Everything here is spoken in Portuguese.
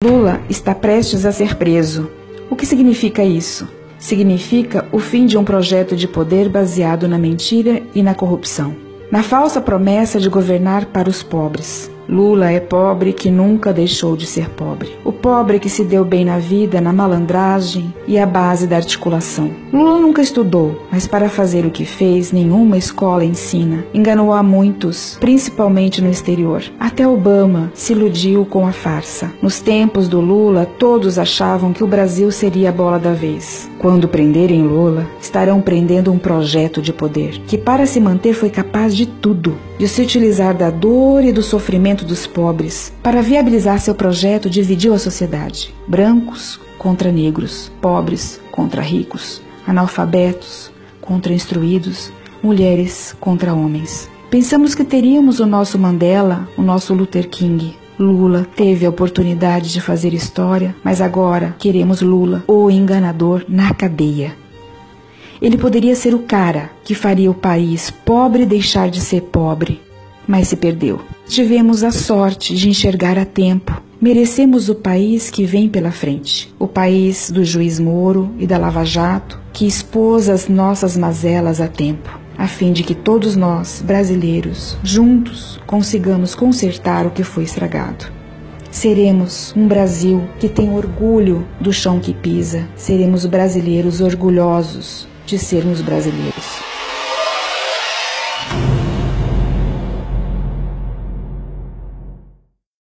Lula está prestes a ser preso. O que significa isso? Significa o fim de um projeto de poder baseado na mentira e na corrupção, na falsa promessa de governar para os pobres. Lula é pobre que nunca deixou de ser pobre. O pobre que se deu bem na vida, na malandragem e à base da articulação. Lula nunca estudou, mas para fazer o que fez, nenhuma escola ensina. Enganou a muitos, principalmente no exterior. Até Obama se iludiu com a farsa. Nos tempos do Lula, todos achavam que o Brasil seria a bola da vez. Quando prenderem Lula, estarão prendendo um projeto de poder, que para se manter foi capaz de tudo, de se utilizar da dor e do sofrimento dos pobres. Para viabilizar seu projeto, dividiu a sociedade. Brancos contra negros, pobres contra ricos, analfabetos contra instruídos, mulheres contra homens. Pensamos que teríamos o nosso Mandela, o nosso Luther King. Lula teve a oportunidade de fazer história, mas agora queremos Lula, o enganador, na cadeia. Ele poderia ser o cara que faria o país pobre deixar de ser pobre, mas se perdeu. Tivemos a sorte de enxergar a tempo. Merecemos o país que vem pela frente. O país do juiz Moro e da Lava Jato, que expôs as nossas mazelas a tempo, a fim de que todos nós, brasileiros, juntos, consigamos consertar o que foi estragado. Seremos um Brasil que tem orgulho do chão que pisa. Seremos brasileiros orgulhosos de sermos brasileiros.